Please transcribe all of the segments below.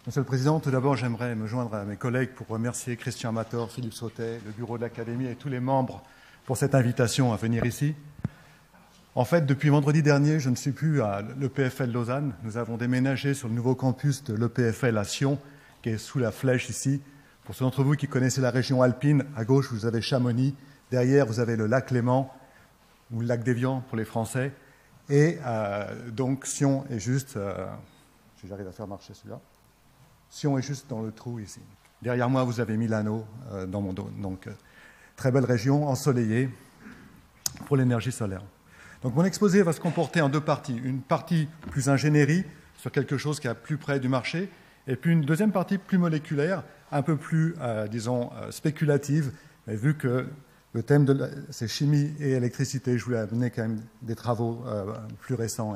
Monsieur le Président, tout d'abord, j'aimerais me joindre à mes collègues pour remercier Christian Mator, Philippe Sautet, le bureau de l'Académie et tous les membres pour cette invitation à venir ici. En fait, depuis vendredi dernier, je ne suis plus à l'EPFL Lausanne. Nous avons déménagé sur le nouveau campus de l'EPFL à Sion, qui est sous la flèche ici. Pour ceux d'entre vous qui connaissez la région alpine, à gauche, vous avez Chamonix. Derrière, vous avez le lac Léman, ou le lac d'Évian pour les Français. Et donc, Sion est juste... si j'arrive à faire marcher celui-là. Sion est juste dans le trou ici. Derrière moi, vous avez Milano dans mon dos. Donc, très belle région, ensoleillée pour l'énergie solaire. Donc, mon exposé va se comporter en deux parties. Une partie plus ingénierie, sur quelque chose qui est plus près du marché, et puis une deuxième partie plus moléculaire, un peu plus, disons, spéculative, mais vu que le thème c'est chimie et électricité, je voulais amener quand même des travaux plus récents.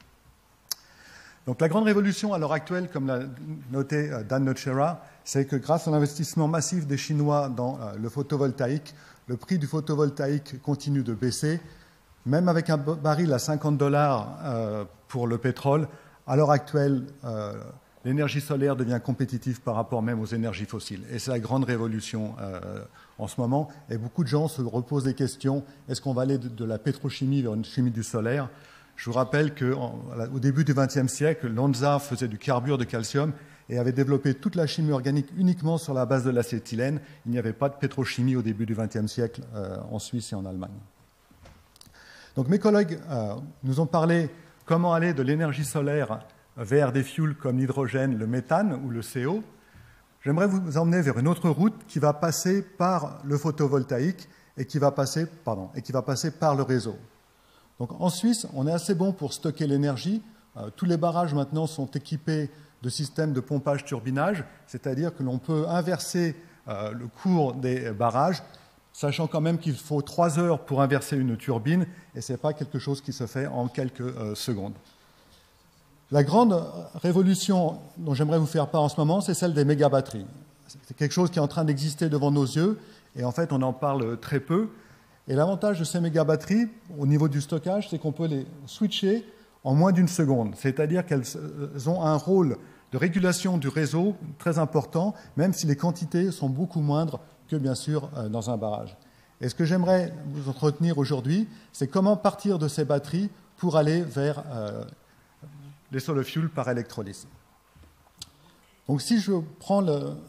Donc la grande révolution à l'heure actuelle, comme l'a noté Dan Nocera, c'est que grâce à l'investissement massif des Chinois dans le photovoltaïque, le prix du photovoltaïque continue de baisser. Même avec un baril à $50 pour le pétrole, à l'heure actuelle, l'énergie solaire devient compétitive par rapport même aux énergies fossiles. Et c'est la grande révolution en ce moment. Et beaucoup de gens se reposent des questions, est-ce qu'on va aller de la pétrochimie vers une chimie du solaire ? Je vous rappelle qu'au début du XXe siècle, Lonza faisait du carbure de calcium et avait développé toute la chimie organique uniquement sur la base de l'acétylène. Il n'y avait pas de pétrochimie au début du XXe siècle en Suisse et en Allemagne. Donc mes collègues nous ont parlé comment aller de l'énergie solaire vers des fuels comme l'hydrogène, le méthane ou le CO. J'aimerais vous emmener vers une autre route qui va passer par le photovoltaïque et qui va passer par le réseau. Donc, en Suisse, on est assez bon pour stocker l'énergie. Tous les barrages maintenant sont équipés de systèmes de pompage-turbinage, c'est-à-dire que l'on peut inverser le cours des barrages, sachant quand même qu'il faut 3 heures pour inverser une turbine, et ce n'est pas quelque chose qui se fait en quelques secondes. La grande révolution dont j'aimerais vous faire part en ce moment, c'est celle des méga-batteries. C'est quelque chose qui est en train d'exister devant nos yeux, et en fait, on en parle très peu. Et l'avantage de ces méga-batteries, au niveau du stockage, c'est qu'on peut les switcher en moins d'une seconde. C'est-à-dire qu'elles ont un rôle de régulation du réseau très important, même si les quantités sont beaucoup moindres que, bien sûr, dans un barrage. Et ce que j'aimerais vous entretenir aujourd'hui, c'est comment partir de ces batteries pour aller vers les solar fuels par électrolyse. Donc, si je prends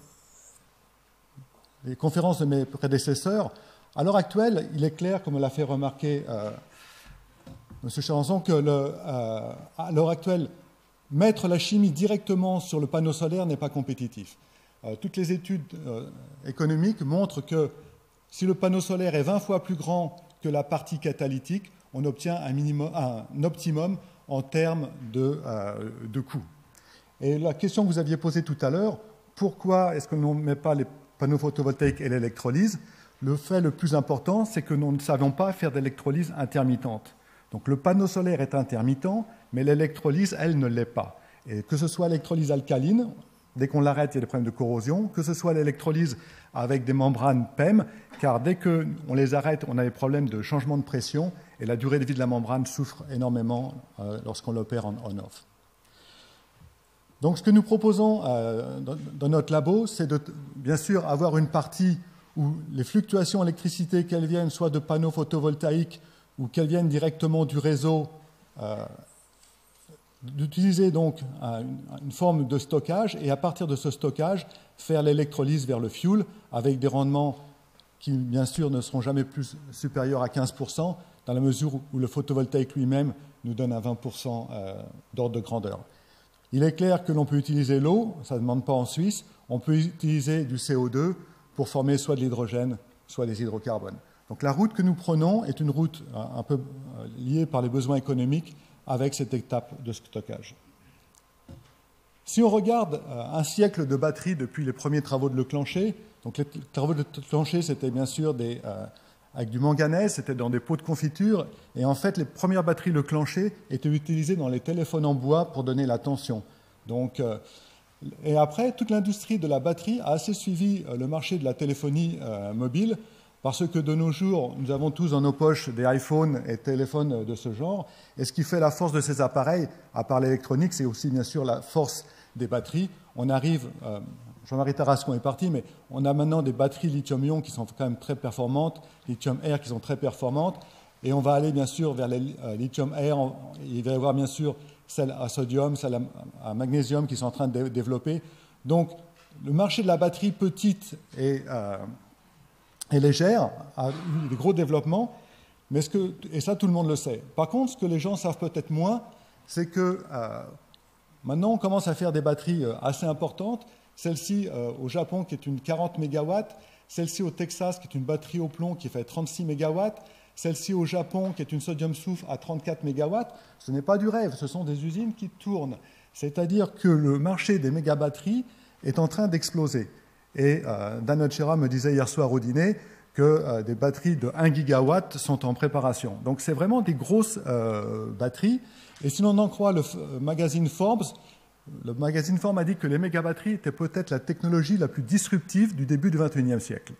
les conférences de mes prédécesseurs, à l'heure actuelle, il est clair, comme l'a fait remarquer M. Charanzon, que à l'heure actuelle, mettre la chimie directement sur le panneau solaire n'est pas compétitif. Toutes les études économiques montrent que si le panneau solaire est 20 fois plus grand que la partie catalytique, on obtient un optimum en termes de coût. Et la question que vous aviez posée tout à l'heure, pourquoi est-ce que l'on ne met pas les panneaux photovoltaïques et l'électrolyse ? Le fait le plus important, c'est que nous ne savons pas faire d'électrolyse intermittente. Donc le panneau solaire est intermittent, mais l'électrolyse, elle, ne l'est pas. Et que ce soit l'électrolyse alcaline, dès qu'on l'arrête, il y a des problèmes de corrosion, que ce soit l'électrolyse avec des membranes PEM, car dès qu'on les arrête, on a des problèmes de changement de pression, et la durée de vie de la membrane souffre énormément lorsqu'on l'opère en on-off. Donc ce que nous proposons dans notre labo, c'est de, bien sûr, avoir une partie où les fluctuations d'électricité, qu'elles viennent soit de panneaux photovoltaïques ou qu'elles viennent directement du réseau, d'utiliser donc une forme de stockage et à partir de ce stockage, faire l'électrolyse vers le fuel avec des rendements qui, bien sûr, ne seront jamais plus supérieurs à 15%, dans la mesure où le photovoltaïque lui-même nous donne un 20% d'ordre de grandeur. Il est clair que l'on peut utiliser l'eau, ça ne demande pas en Suisse, on peut utiliser du CO2 pour former soit de l'hydrogène, soit des hydrocarbones. Donc la route que nous prenons est une route un peu liée par les besoins économiques avec cette étape de stockage. Si on regarde un siècle de batteries depuis les premiers travaux de Leclanché, donc les travaux de Leclanché, c'était bien sûr avec du manganèse, c'était dans des pots de confiture, et en fait, les premières batteries Leclanché étaient utilisées dans les téléphones en bois pour donner la tension. Donc, et après, toute l'industrie de la batterie a assez suivi le marché de la téléphonie mobile, parce que de nos jours, nous avons tous dans nos poches des iPhones et téléphones de ce genre, et ce qui fait la force de ces appareils, à part l'électronique, c'est aussi bien sûr la force des batteries. On arrive, Jean-Marie Tarascon est parti, mais on a maintenant des batteries lithium-ion qui sont quand même très performantes, lithium-air qui sont très performantes, et on va aller bien sûr vers les lithium-air. Il va y avoir bien sûr celles à sodium, celles à magnésium qui sont en train de développer. Donc, le marché de la batterie petite et légère a eu des gros développements, mais et ça, tout le monde le sait. Par contre, ce que les gens savent peut-être moins, c'est que maintenant, on commence à faire des batteries assez importantes. Celle-ci au Japon, qui est une 40 MW, celle-ci au Texas, qui est une batterie au plomb qui fait 36 MW, celle-ci au Japon, qui est une sodium-soufre à 34 MW. Ce n'est pas du rêve, ce sont des usines qui tournent. C'est-à-dire que le marché des méga-batteries est en train d'exploser. Et Dan Nocera me disait hier soir au dîner que des batteries de 1 gigawatt sont en préparation. Donc c'est vraiment des grosses batteries. Et si l'on en croit le magazine Forbes a dit que les méga-batteries étaient peut-être la technologie la plus disruptive du début du XXIe siècle.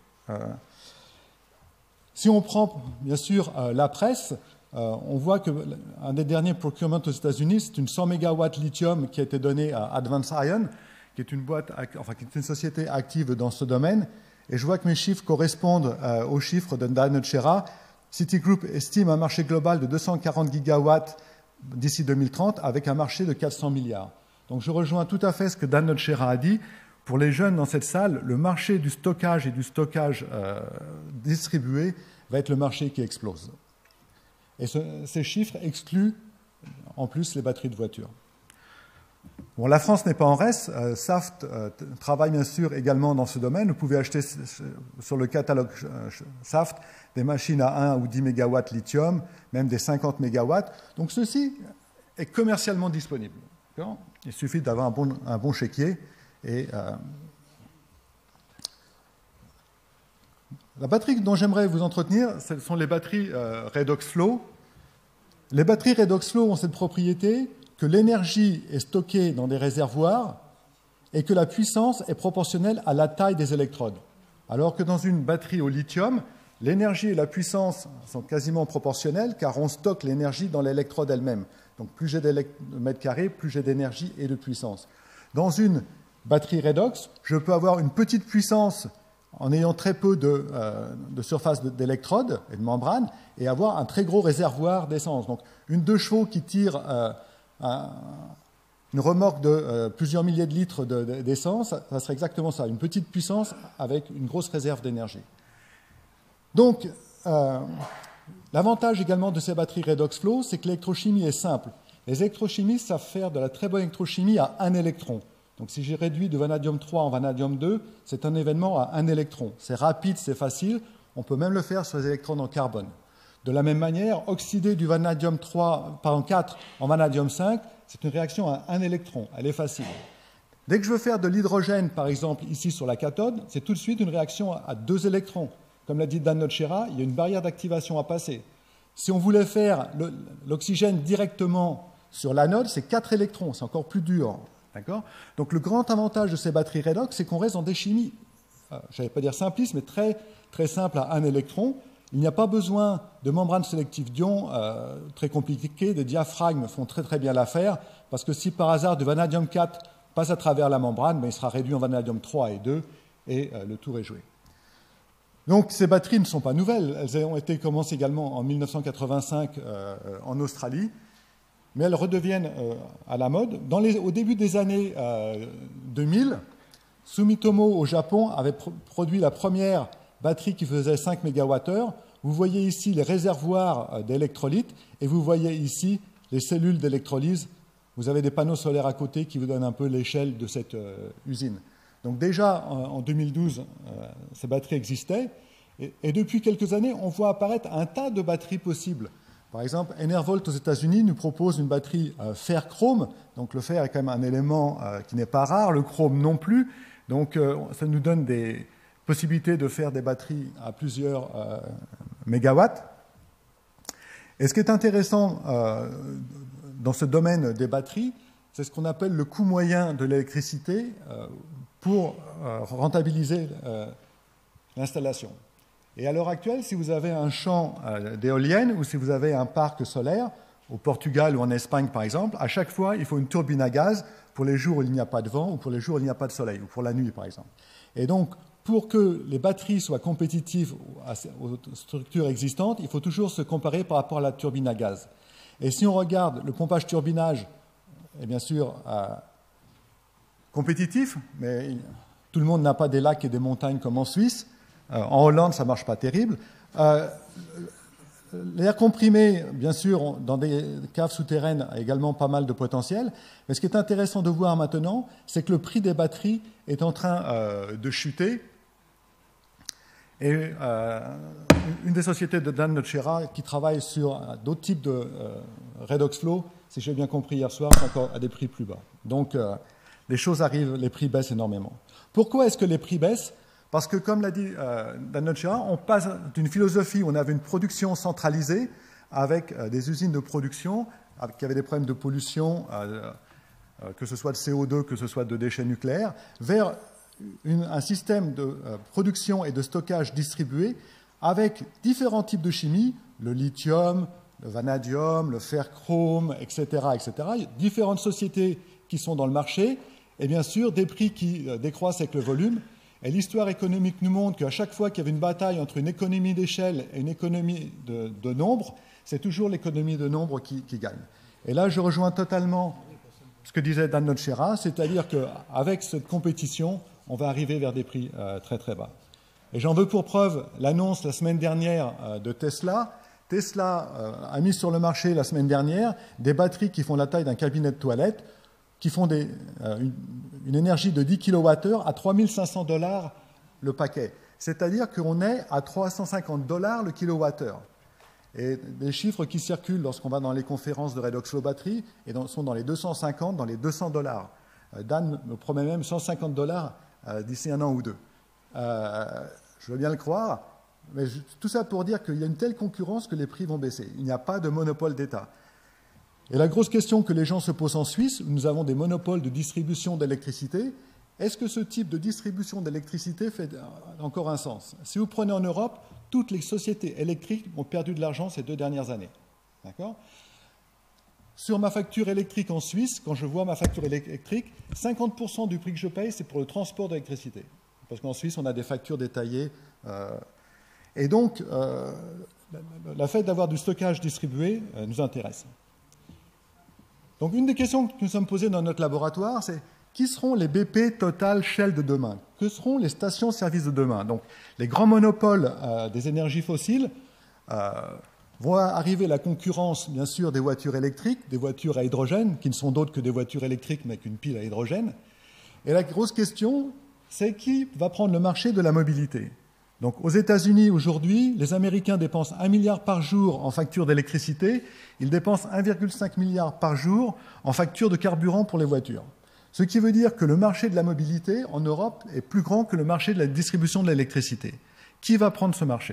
Si on prend, bien sûr, la presse, on voit qu'un des derniers procurements aux États-Unis, c'est une 100 MW lithium qui a été donnée à Advanced Iron, qui est une société active dans ce domaine. Et je vois que mes chiffres correspondent aux chiffres de Dan Nocera. Citigroup estime un marché global de 240 gigawatts d'ici 2030 avec un marché de 400 milliards. Donc je rejoins tout à fait ce que Dan Nocera a dit. Pour les jeunes dans cette salle, le marché du stockage et du stockage distribué va être le marché qui explose. Et ces chiffres excluent en plus les batteries de voitures. Bon, la France n'est pas en reste. Saft travaille bien sûr également dans ce domaine. Vous pouvez acheter sur le catalogue Saft des machines à 1 ou 10 MW lithium, même des 50 MW. Donc ceci est commercialement disponible. Il suffit d'avoir un bon chéquier. Et la batterie dont j'aimerais vous entretenir, ce sont les batteries Redox Flow. Les batteries Redox Flow ont cette propriété que l'énergie est stockée dans des réservoirs et que la puissance est proportionnelle à la taille des électrodes. Alors que dans une batterie au lithium, l'énergie et la puissance sont quasiment proportionnelles car on stocke l'énergie dans l'électrode elle-même. Donc plus j'ai de mètres carrés, plus j'ai d'énergie et de puissance. Dans une batterie redox, je peux avoir une petite puissance en ayant très peu de surface d'électrode et de membrane et avoir un très gros réservoir d'essence. Donc une 2 chevaux qui tire une remorque de plusieurs milliers de litres d'essence, ça serait exactement ça, une petite puissance avec une grosse réserve d'énergie. Donc, l'avantage également de ces batteries Redox Flow, c'est que l'électrochimie est simple. Les électrochimistes savent faire de la très bonne électrochimie à 1 électron. Donc si j'ai réduit de vanadium 3 en vanadium 2, c'est un événement à 1 électron. C'est rapide, c'est facile, on peut même le faire sur les électrons en carbone. De la même manière, oxyder du vanadium 4 en vanadium 5, c'est une réaction à 1 électron, elle est facile. Dès que je veux faire de l'hydrogène, par exemple, ici sur la cathode, c'est tout de suite une réaction à 2 électrons. Comme l'a dit Dan Nocera, il y a une barrière d'activation à passer. Si on voulait faire l'oxygène directement sur l'anode, c'est 4 électrons, c'est encore plus dur. Donc le grand avantage de ces batteries redox, c'est qu'on reste dans des chimies, je ne vais pas dire simplistes, mais très, très simples à 1 électron. Il n'y a pas besoin de membranes sélectives d'ions très compliquées, des diaphragmes font très très bien l'affaire, parce que si par hasard du vanadium 4 passe à travers la membrane, il sera réduit en vanadium 3 et 2, et le tour est joué. Donc ces batteries ne sont pas nouvelles, elles ont été commencées également en 1985 en Australie, mais elles redeviennent à la mode. Au début des années 2000, Sumitomo au Japon avait produit la première batterie qui faisait 5 MWh. Vous voyez ici les réservoirs d'électrolytes et vous voyez ici les cellules d'électrolyse. Vous avez des panneaux solaires à côté qui vous donnent un peu l'échelle de cette usine. Donc déjà en 2012, ces batteries existaient et depuis quelques années, on voit apparaître un tas de batteries possibles. Par exemple, Enervolt aux États-Unis nous propose une batterie fer-chrome. Donc le fer est quand même un élément qui n'est pas rare, le chrome non plus. Donc ça nous donne des possibilités de faire des batteries à plusieurs mégawatts. Et ce qui est intéressant dans ce domaine des batteries, c'est ce qu'on appelle le coût moyen de l'électricité pour rentabiliser l'installation. Et à l'heure actuelle, si vous avez un champ d'éoliennes ou si vous avez un parc solaire, au Portugal ou en Espagne, par exemple, à chaque fois, il faut une turbine à gaz pour les jours où il n'y a pas de vent ou pour les jours où il n'y a pas de soleil, ou pour la nuit, par exemple. Et donc, pour que les batteries soient compétitives aux structures existantes, il faut toujours se comparer par rapport à la turbine à gaz. Et si on regarde le pompage-turbinage, est bien sûr compétitif, mais tout le monde n'a pas des lacs et des montagnes comme en Suisse. En Hollande, ça ne marche pas terrible. L'air comprimé, bien sûr, dans des caves souterraines, a également pas mal de potentiel. Mais ce qui est intéressant de voir maintenant, c'est que le prix des batteries est en train de chuter. Et une des sociétés de Dan Nocera qui travaille sur d'autres types de redox flow, si j'ai bien compris hier soir, sont encore à des prix plus bas. Donc, les choses arrivent, les prix baissent énormément. Pourquoi est-ce que les prix baissent? Parce que, comme l'a dit Dan Nocera, on passe d'une philosophie où on avait une production centralisée avec des usines de production qui avaient des problèmes de pollution, que ce soit de CO2, que ce soit de déchets nucléaires, vers un système de production et de stockage distribué avec différents types de chimie, le lithium, le vanadium, le fer-chrome, etc., etc. Il y a différentes sociétés qui sont dans le marché et bien sûr des prix qui décroissent avec le volume. Et l'histoire économique nous montre qu'à chaque fois qu'il y avait une bataille entre une économie d'échelle et une économie de nombre, c'est toujours l'économie de nombre qui gagne. Et là, je rejoins totalement ce que disait Dan Nocera, c'est-à-dire qu'avec cette compétition, on va arriver vers des prix très très bas. Et j'en veux pour preuve l'annonce la semaine dernière de Tesla. Tesla a mis sur le marché la semaine dernière des batteries qui font la taille d'un cabinet de toilette, qui font une énergie de 10 kWh à 3 500 $ le paquet. C'est-à-dire qu'on est à 350 $ le kilowattheure. Et les chiffres qui circulent lorsqu'on va dans les conférences de Redox Flow Battery sont dans les 250, dans les 200 $. Dan me promet même 150 $ d'ici un an ou deux. Je veux bien le croire, mais tout ça pour dire qu'il y a une telle concurrence que les prix vont baisser. Il n'y a pas de monopole d'État. Et la grosse question que les gens se posent en Suisse, où nous avons des monopoles de distribution d'électricité, est-ce que ce type de distribution d'électricité fait encore un sens? Si vous prenez en Europe, toutes les sociétés électriques ont perdu de l'argent ces 2 dernières années. D'accord? Sur ma facture électrique en Suisse, quand je vois ma facture électrique, 50% du prix que je paye, c'est pour le transport d'électricité. Parce qu'en Suisse, on a des factures détaillées. Et donc, le fait d'avoir du stockage distribué nous intéresse. Donc, une des questions que nous sommes posées dans notre laboratoire, c'est qui seront les BP, Total, Shell de demain? Que seront les stations-service de demain? Donc, les grands monopoles des énergies fossiles vont arriver la concurrence, bien sûr, des voitures électriques, des voitures à hydrogène, qui ne sont d'autres que des voitures électriques, mais avec une pile à hydrogène. Et la grosse question, c'est qui va prendre le marché de la mobilité? Donc, aux États-Unis, aujourd'hui, les Américains dépensent 1 milliard par jour en facture d'électricité. Ils dépensent 1,5 milliard par jour en facture de carburant pour les voitures. Ce qui veut dire que le marché de la mobilité en Europe est plus grand que le marché de la distribution de l'électricité. Qui va prendre ce marché?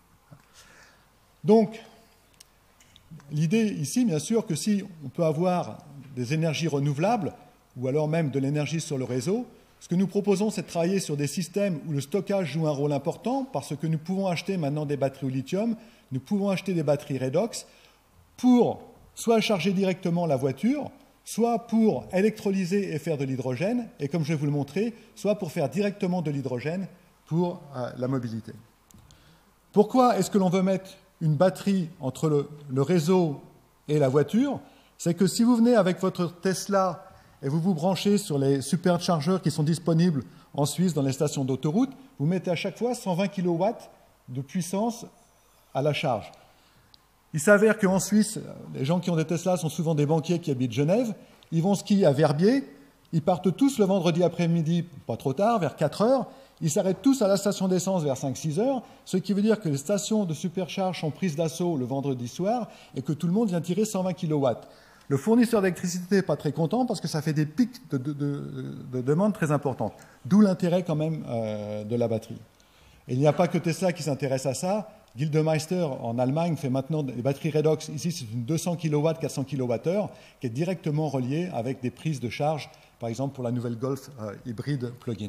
Donc, l'idée ici, bien sûr, que si on peut avoir des énergies renouvelables, ou alors même de l'énergie sur le réseau, ce que nous proposons, c'est de travailler sur des systèmes où le stockage joue un rôle important, parce que nous pouvons acheter maintenant des batteries au lithium, nous pouvons acheter des batteries redox, pour soit charger directement la voiture, soit pour électrolyser et faire de l'hydrogène, et comme je vais vous le montrer, soit pour faire directement de l'hydrogène pour la mobilité. Pourquoi est-ce que l'on veut mettre une batterie entre le réseau et la voiture? C'est que si vous venez avec votre Tesla et vous vous branchez sur les superchargeurs qui sont disponibles en Suisse dans les stations d'autoroute, vous mettez à chaque fois 120 kW de puissance à la charge. Il s'avère qu'en Suisse, les gens qui ont des Tesla sont souvent des banquiers qui habitent Genève. Ils vont skier à Verbier. Ils partent tous le vendredi après-midi, pas trop tard, vers 4 heures. Ils s'arrêtent tous à la station d'essence vers 5-6 heures, ce qui veut dire que les stations de supercharge sont prises d'assaut le vendredi soir et que tout le monde vient tirer 120 kW. Le fournisseur d'électricité n'est pas très content parce que ça fait des pics de demande très importantes. D'où l'intérêt quand même de la batterie. Et il n'y a pas que Tesla qui s'intéresse à ça. Gildemeister en Allemagne fait maintenant des batteries redox. Ici, c'est une 200 kW, 400 kWh qui est directement reliée avec des prises de charge, par exemple pour la nouvelle Golf hybride plug-in.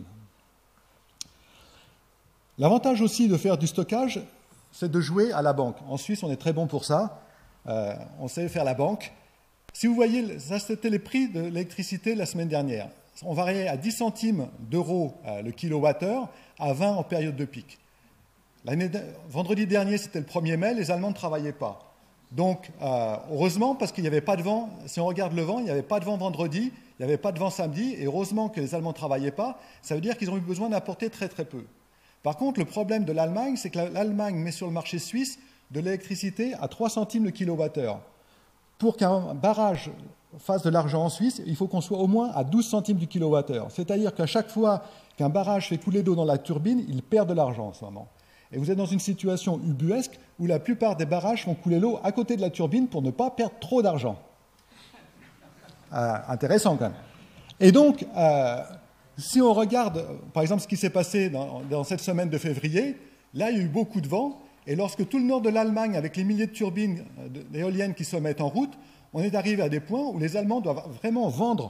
L'avantage aussi de faire du stockage, c'est de jouer à la banque. En Suisse, on est très bon pour ça. on sait faire la banque. Si vous voyez, ça c'était les prix de l'électricité la semaine dernière. On variait à 10 centimes d'euros le kilowattheure à 20 en période de pic. Vendredi dernier, c'était le 1er mai, les Allemands ne travaillaient pas. Donc, heureusement, parce qu'il n'y avait pas de vent, si on regarde le vent, il n'y avait pas de vent vendredi, il n'y avait pas de vent samedi, et heureusement que les Allemands ne travaillaient pas, ça veut dire qu'ils ont eu besoin d'apporter très très peu. Par contre, le problème de l'Allemagne, c'est que l'Allemagne met sur le marché suisse de l'électricité à 3 centimes le kilowattheure. Pour qu'un barrage fasse de l'argent en Suisse, il faut qu'on soit au moins à 12 centimes du kilowattheure. C'est-à-dire qu'à chaque fois qu'un barrage fait couler d'eau dans la turbine, il perd de l'argent en ce moment. Et vous êtes dans une situation ubuesque où la plupart des barrages font couler l'eau à côté de la turbine pour ne pas perdre trop d'argent. Intéressant quand même. Et donc, si on regarde, par exemple, ce qui s'est passé dans cette semaine de février, là, il y a eu beaucoup de vent, et lorsque tout le nord de l'Allemagne, avec les milliers de turbines d'éoliennes qui se mettent en route, on est arrivé à des points où les Allemands doivent vraiment vendre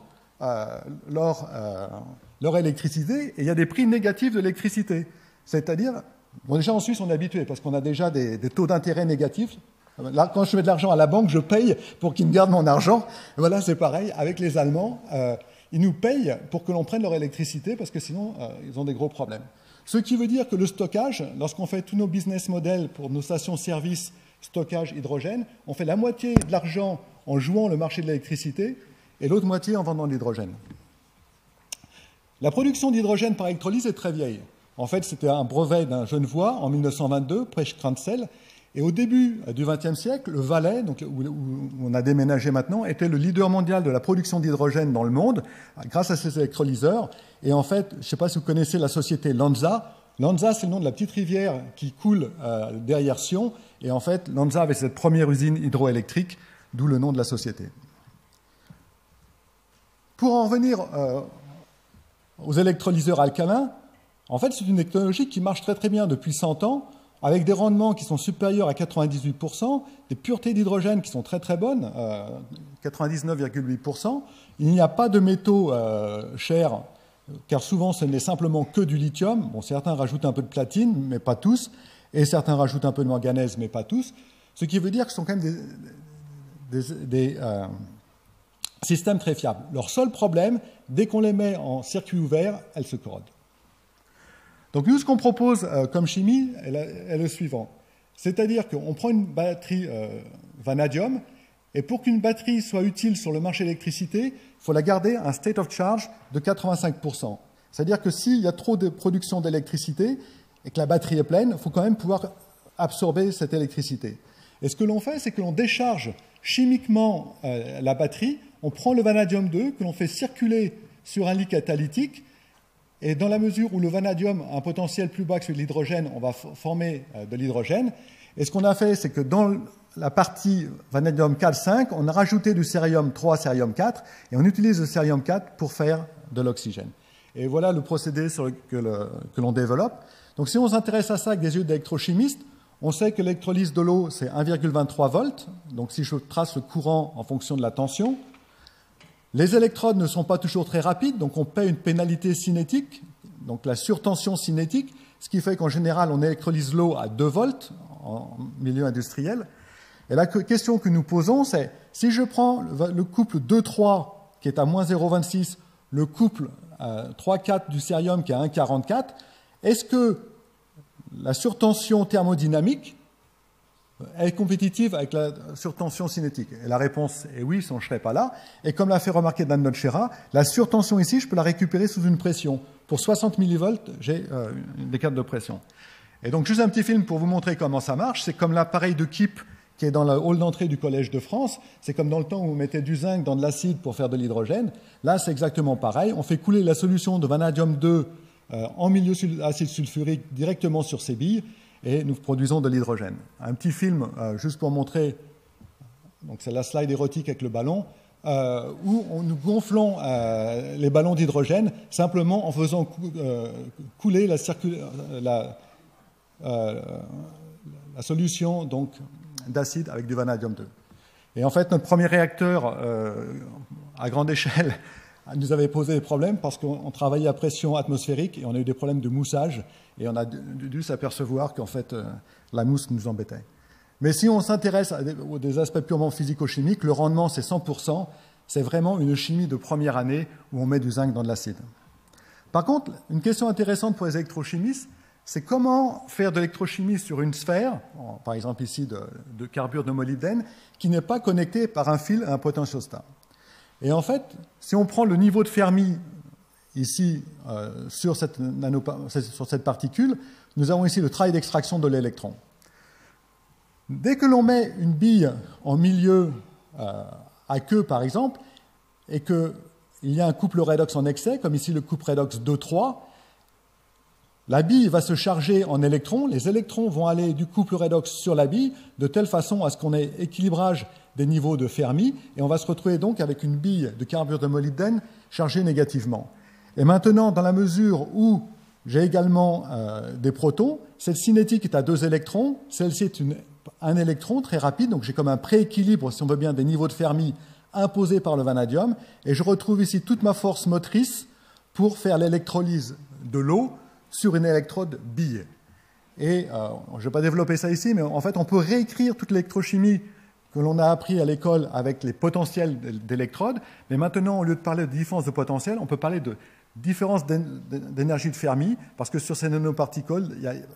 leur électricité, et il y a des prix négatifs de l'électricité. C'est-à-dire, bon, déjà en Suisse, on est habitué, parce qu'on a déjà des taux d'intérêt négatifs. Là, quand je mets de l'argent à la banque, je paye pour qu'ils me gardent mon argent. Et voilà, c'est pareil avec les Allemands. Ils nous payent pour que l'on prenne leur électricité, parce que sinon, ils ont des gros problèmes. Ce qui veut dire que le stockage, lorsqu'on fait tous nos business models pour nos stations-service, stockage, hydrogène, on fait la moitié de l'argent en jouant le marché de l'électricité et l'autre moitié en vendant de l'hydrogène. La production d'hydrogène par électrolyse est très vieille. En fait, c'était un brevet d'un Genevois en 1922, Precht-Kranzel. Et au début du XXe siècle, le Valais, donc, où on a déménagé maintenant, était le leader mondial de la production d'hydrogène dans le monde, grâce à ses électrolyseurs. Et en fait, je ne sais pas si vous connaissez la société Lanza. Lanza, c'est le nom de la petite rivière qui coule derrière Sion. Et en fait, Lanza avait cette première usine hydroélectrique, d'où le nom de la société. Pour en revenir aux électrolyseurs alcalins, en fait, c'est une technologie qui marche très très bien depuis 100 ans, avec des rendements qui sont supérieurs à 98%, des puretés d'hydrogène qui sont très très bonnes, 99,8%. Il n'y a pas de métaux chers, car souvent ce n'est simplement que du lithium. Bon, certains rajoutent un peu de platine, mais pas tous, et certains rajoutent un peu de manganèse, mais pas tous. Ce qui veut dire que ce sont quand même des systèmes très fiables. Leur seul problème, dès qu'on les met en circuit ouvert, elles se corrodent. Donc nous, ce qu'on propose comme chimie est le suivant. C'est-à-dire qu'on prend une batterie vanadium, et pour qu'une batterie soit utile sur le marché de l'électricité, il faut la garder à un state of charge de 85%. C'est-à-dire que s'il y a trop de production d'électricité et que la batterie est pleine, il faut quand même pouvoir absorber cette électricité. Et ce que l'on fait, c'est que l'on décharge chimiquement la batterie, on prend le vanadium 2, que l'on fait circuler sur un lit catalytique, et dans la mesure où le vanadium a un potentiel plus bas que celui de l'hydrogène, on va former de l'hydrogène. Et ce qu'on a fait, c'est que dans la partie vanadium 4,5, on a rajouté du cérium 3, cérium 4, et on utilise le cérium 4 pour faire de l'oxygène. Et voilà le procédé que l'on développe. Donc si on s'intéresse à ça avec des yeux d'électrochimiste, on sait que l'électrolyse de l'eau, c'est 1,23 volts. Donc si je trace le courant en fonction de la tension, les électrodes ne sont pas toujours très rapides, donc on paie une pénalité cinétique, donc la surtension cinétique, ce qui fait qu'en général, on électrolyse l'eau à 2 volts en milieu industriel. Et la question que nous posons, c'est si je prends le couple 2,3 qui est à moins 0,26, le couple 3,4 du cérium qui est à 1,44, est-ce que la surtension thermodynamique est compétitive avec la surtension cinétique? Et la réponse est oui, sinon je ne serais pas là. Et comme l'a fait remarquer Dan Notchera, la surtension ici, je peux la récupérer sous une pression. Pour 60 millivolts, j'ai des cartes de pression. Et donc, juste un petit film pour vous montrer comment ça marche. C'est comme l'appareil de Kipp qui est dans le hall d'entrée du Collège de France. C'est comme dans le temps où on mettait du zinc dans de l'acide pour faire de l'hydrogène. Là, c'est exactement pareil. On fait couler la solution de vanadium 2 en milieu acide sulfurique directement sur ces billes et nous produisons de l'hydrogène. Un petit film, juste pour montrer, donc c'est la slide érotique avec le ballon, où nous gonflons les ballons d'hydrogène simplement en faisant couler la solution donc, d'acide avec du vanadium 2. Et en fait, notre premier réacteur à grande échelle nous avait posé des problèmes parce qu'on travaillait à pression atmosphérique et on a eu des problèmes de moussage et on a dû s'apercevoir qu'en fait, la mousse nous embêtait. Mais si on s'intéresse à des aspects purement physico-chimiques, le rendement, c'est 100%. C'est vraiment une chimie de première année où on met du zinc dans de l'acide. Par contre, une question intéressante pour les électrochimistes, c'est comment faire de l'électrochimie sur une sphère, par exemple ici de carbure de molybdène, qui n'est pas connectée par un fil à un potentiostat. Et en fait, si on prend le niveau de Fermi ici sur cette particule, nous avons ici le travail d'extraction de l'électron. Dès que l'on met une bille en milieu à queue, par exemple, et qu'il y a un couple redox en excès, comme ici le couple redox 2,3, la bille va se charger en électrons, les électrons vont aller du couple redox sur la bille, de telle façon à ce qu'on ait équilibrage des niveaux de Fermi, et on va se retrouver donc avec une bille de carbure de molybdène chargée négativement. Et maintenant, dans la mesure où j'ai également des protons, cette cinétique est à 2 électrons, celle-ci est un électron très rapide, donc j'ai comme un prééquilibre, si on veut bien, des niveaux de Fermi imposés par le vanadium, et je retrouve ici toute ma force motrice pour faire l'électrolyse de l'eau sur une électrode bille. Et je ne vais pas développer ça ici, mais en fait, on peut réécrire toute l'électrochimie que l'on a appris à l'école avec les potentiels d'électrodes, mais maintenant, au lieu de parler de différence de potentiel, on peut parler de différence d'énergie de Fermi, parce que sur ces nanoparticules,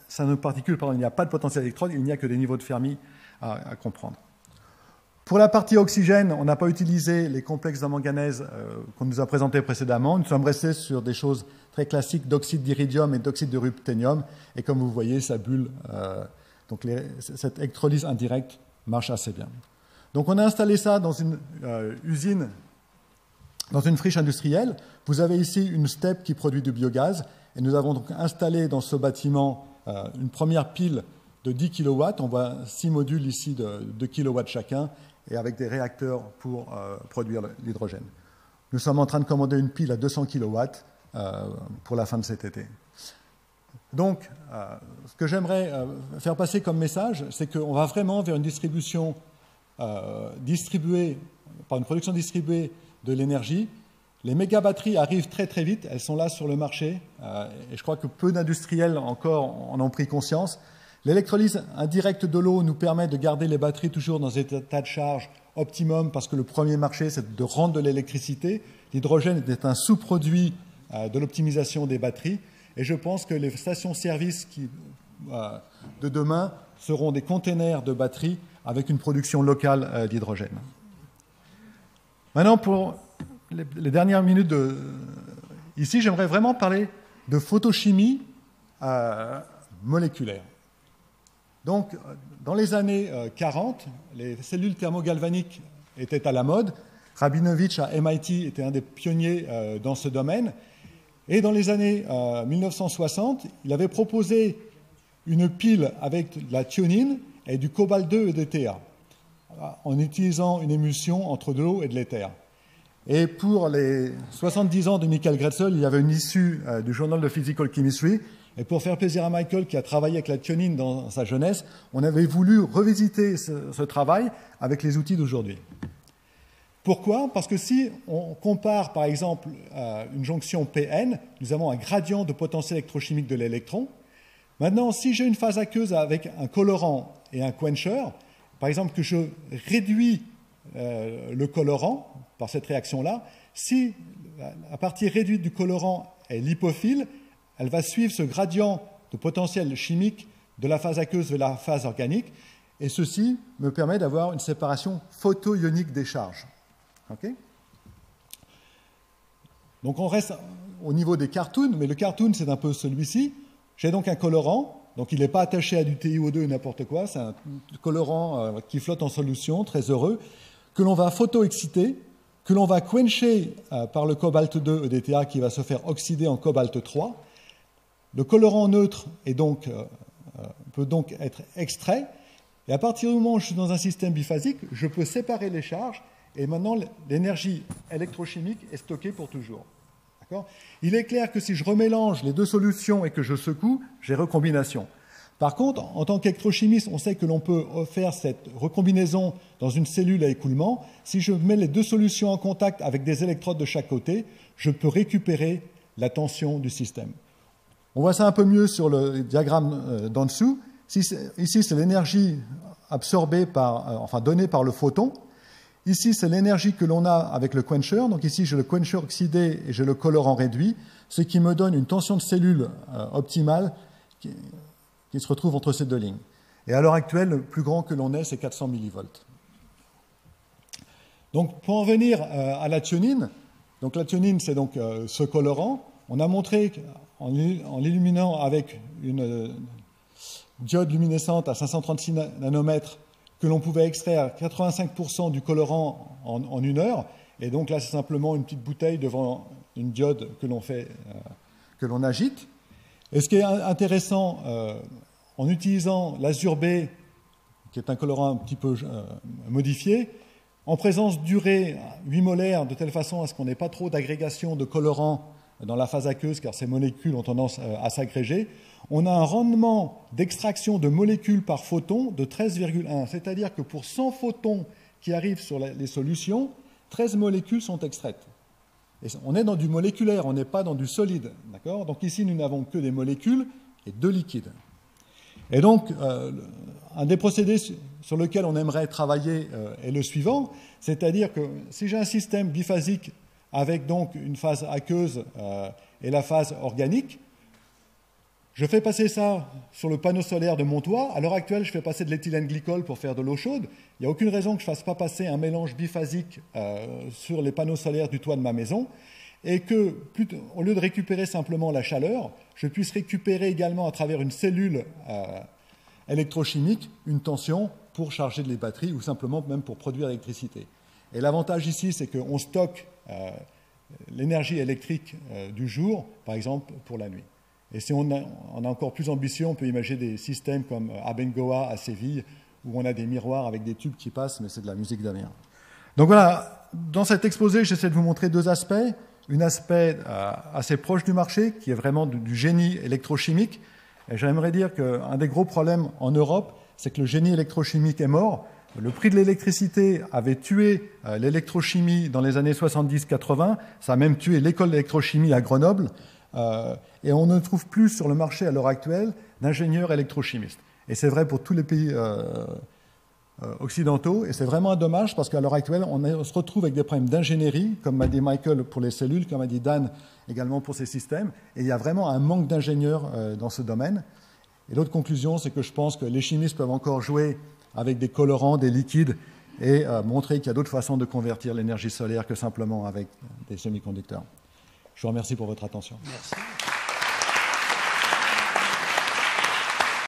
il n'y a pas de potentiel électrode, il n'y a que des niveaux de Fermi à comprendre. Pour la partie oxygène, on n'a pas utilisé les complexes de manganèse qu'on nous a présentés précédemment. Nous sommes restés sur des choses très classiques d'oxyde d'iridium et d'oxyde de ruthénium. Et comme vous voyez, ça bulle. Donc cette électrolyse indirecte marche assez bien. Donc on a installé ça dans une usine, dans une friche industrielle. Vous avez ici une steppe qui produit du biogaz. Et nous avons donc installé dans ce bâtiment une première pile de 10 kW. On voit 6 modules ici de 2 kW chacun, et avec des réacteurs pour produire l'hydrogène. Nous sommes en train de commander une pile à 200 kW pour la fin de cet été. Donc, ce que j'aimerais faire passer comme message, c'est qu'on va vraiment vers une distribution distribuée, par une production distribuée de l'énergie. Les méga-batteries arrivent très très vite, elles sont là sur le marché, et je crois que peu d'industriels encore en ont pris conscience. L'électrolyse indirecte de l'eau nous permet de garder les batteries toujours dans un état de charge optimum, parce que le premier marché, c'est de rendre de l'électricité. L'hydrogène est un sous-produit de l'optimisation des batteries, et je pense que les stations-service de demain seront des containers de batteries avec une production locale d'hydrogène. Maintenant, pour les dernières minutes ici, j'aimerais vraiment parler de photochimie moléculaire. Donc, dans les années 40, les cellules thermogalvaniques étaient à la mode. Rabinovich à MIT était un des pionniers dans ce domaine. Et dans les années 1960, il avait proposé une pile avec de la thionine et du cobalt-2 et DTA, en utilisant une émulsion entre de l'eau et de l'éther. Et pour les 70 ans de Michael Grätzel, il y avait une issue du Journal of Physical Chemistry. Et pour faire plaisir à Michael, qui a travaillé avec la thionine dans sa jeunesse, on avait voulu revisiter ce travail avec les outils d'aujourd'hui. Pourquoi? Parce que si on compare, par exemple, une jonction PN, nous avons un gradient de potentiel électrochimique de l'électron. Maintenant, si j'ai une phase aqueuse avec un colorant et un quencher, par exemple que je réduis le colorant par cette réaction-là, si la partie réduite du colorant est lipophile, elle va suivre ce gradient de potentiel chimique de la phase aqueuse vers la phase organique, et ceci me permet d'avoir une séparation photoionique des charges. Okay? Donc on reste au niveau des cartoons, mais le cartoon c'est un peu celui-ci. J'ai donc un colorant, donc il n'est pas attaché à du TiO2 ou n'importe quoi, c'est un colorant qui flotte en solution, très heureux, que l'on va photoexciter, que l'on va quencher par le cobalt-2 EDTA qui va se faire oxyder en cobalt-3. Le colorant neutre peut donc être extrait, et à partir du moment où je suis dans un système biphasique, je peux séparer les charges, et maintenant l'énergie électrochimique est stockée pour toujours. Il est clair que si je remélange les deux solutions et que je secoue, j'ai recombination. Par contre, en tant qu'électrochimiste, on sait que l'on peut faire cette recombinaison dans une cellule à écoulement. Si je mets les deux solutions en contact avec des électrodes de chaque côté, je peux récupérer la tension du système. On voit ça un peu mieux sur le diagramme d'en dessous. Ici, c'est l'énergie absorbée donnée par le photon. Ici, c'est l'énergie que l'on a avec le quencher. Donc ici, j'ai le quencher oxydé et j'ai le colorant réduit, ce qui me donne une tension de cellule optimale qui se retrouve entre ces deux lignes. Et à l'heure actuelle, le plus grand que l'on ait, c'est 400 millivolts. Donc, pour en venir à la thionine, donc la thionine, c'est donc ce colorant. On a montré qu'en l'illuminant avec une diode luminescente à 536 nanomètres, que l'on pouvait extraire 85% du colorant en 1 heure. Et donc là, c'est simplement une petite bouteille devant une diode que l'on agite. Et ce qui est intéressant, en utilisant l'azur B, qui est un colorant un petit peu modifié, en présence d'urée 8 molaires, de telle façon à ce qu'on n'ait pas trop d'agrégation de colorants dans la phase aqueuse, car ces molécules ont tendance à s'agréger, on a un rendement d'extraction de molécules par photon de 13,1. C'est-à-dire que pour 100 photons qui arrivent sur les solutions, 13 molécules sont extraites. Et on est dans du moléculaire, on n'est pas dans du solide. D'accord ? Donc ici, nous n'avons que des molécules et 2 liquides. Et donc, un des procédés sur lequel on aimerait travailler est le suivant, c'est-à-dire que si j'ai un système biphasique avec donc une phase aqueuse et la phase organique, je fais passer ça sur le panneau solaire de mon toit. À l'heure actuelle, je fais passer de l'éthylène glycol pour faire de l'eau chaude. Il n'y a aucune raison que je ne fasse pas passer un mélange biphasique sur les panneaux solaires du toit de ma maison et que, au lieu de récupérer simplement la chaleur, je puisse récupérer également à travers une cellule électrochimique une tension pour charger les batteries ou simplement même pour produire l'électricité. Et l'avantage ici, c'est qu'on stocke l'énergie électrique du jour, par exemple, pour la nuit. Et si on a encore plus ambitieux, on peut imaginer des systèmes comme Abengoa à Séville, où on a des miroirs avec des tubes qui passent, mais c'est de la musique d'avenir. Donc voilà, dans cet exposé, j'essaie de vous montrer 2 aspects. Un aspect assez proche du marché, qui est vraiment du génie électrochimique. Et j'aimerais dire qu'un des gros problèmes en Europe, c'est que le génie électrochimique est mort. Le prix de l'électricité avait tué l'électrochimie dans les années 70-80. Ça a même tué l'école d'électrochimie à Grenoble. Et on ne trouve plus sur le marché à l'heure actuelle d'ingénieurs électrochimistes. Et c'est vrai pour tous les pays occidentaux. Et c'est vraiment un dommage parce qu'à l'heure actuelle, on se retrouve avec des problèmes d'ingénierie, comme m'a dit Michael pour les cellules, comme m'a dit Dan également pour ces systèmes. Et il y a vraiment un manque d'ingénieurs dans ce domaine. Et l'autre conclusion, c'est que je pense que les chimistes peuvent encore jouer avec des colorants, des liquides, et montrer qu'il y a d'autres façons de convertir l'énergie solaire que simplement avec des semi-conducteurs. Je vous remercie pour votre attention. Merci.